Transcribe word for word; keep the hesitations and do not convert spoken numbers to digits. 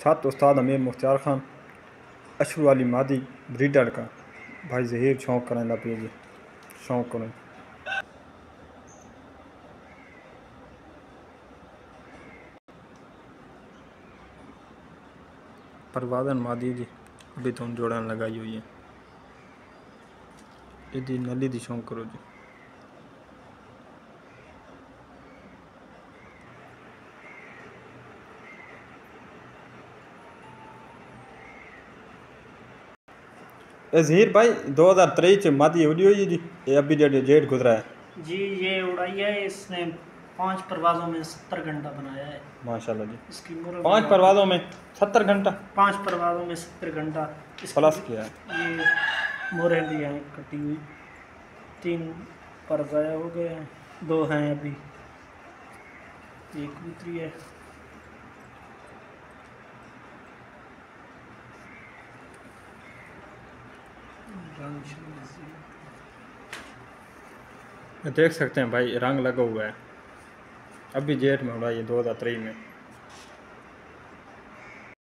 छत उस्ताद अमीर मुख्तार खान अशरू वाली मादी ब्रीडर का भाई जहीर शौक करें पिए जी शौक करें परवादन मादी जी अभी तुम जोड़न लगाई हुई है यदि नली दी शौक करो जी जहीर भाई दो हज़ार तेईस मादी उड़ी हुई जी ये अभी जेठ गुजरा है जी। ये उड़ाई है इसने पांच परवाजों में सत्तर घंटा बनाया है माशाल्लाह जी। इसकी पांच परवाजों में सत्तर घंटा पांच परवाजों में सत्तर घंटा प्लस किया है। ये मोरे भी हैं कटी हुई तीन पर ज़ाया हो गए हैं दो हैं अभी एक कबूतरी है देख सकते हैं भाई रंग लगा हुआ है अभी जेठ में उड़ा ये दो हज़ार तेईस में।